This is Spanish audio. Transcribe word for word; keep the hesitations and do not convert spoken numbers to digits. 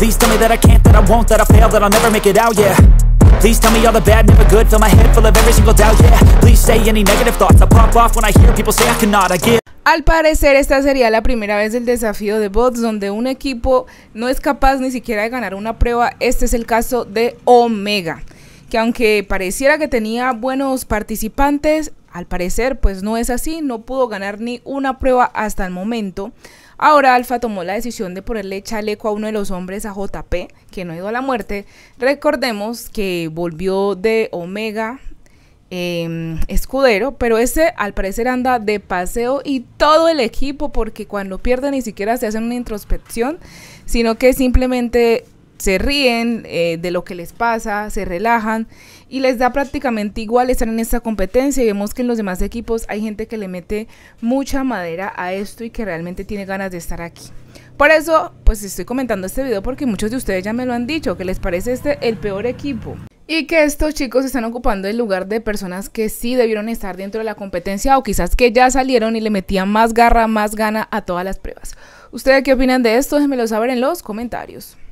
Please tell me that I can't, that I won't, that I fail, that I'll never make it out, yeah. Please tell me all the bad, never good, fill my head full of every single doubt, yeah. Please say any negative thoughts, I pop off when I hear people say I cannot, I get. Al parecer esta sería la primera vez del desafío de bots donde un equipo no es capaz ni siquiera de ganar una prueba. Este es el caso de Omega, que aunque pareciera que tenía buenos participantes, al parecer pues no es así, no pudo ganar ni una prueba hasta el momento. Ahora Alpha tomó la decisión de ponerle chaleco a uno de los hombres, a J P, que no ha ido a la muerte. Recordemos que volvió de Omega eh, escudero, pero ese al parecer anda de paseo y todo el equipo, porque cuando pierde ni siquiera se hacen una introspección, sino que simplemente se ríen eh, de lo que les pasa, se relajan y les da prácticamente igual estar en esta competencia. Y vemos que en los demás equipos hay gente que le mete mucha madera a esto y que realmente tiene ganas de estar aquí. Por eso pues estoy comentando este video, porque muchos de ustedes ya me lo han dicho, que les parece este el peor equipo y que estos chicos están ocupando el lugar de personas que sí debieron estar dentro de la competencia, o quizás que ya salieron y le metían más garra, más gana a todas las pruebas. ¿Ustedes qué opinan de esto? Déjenmelo saber en los comentarios.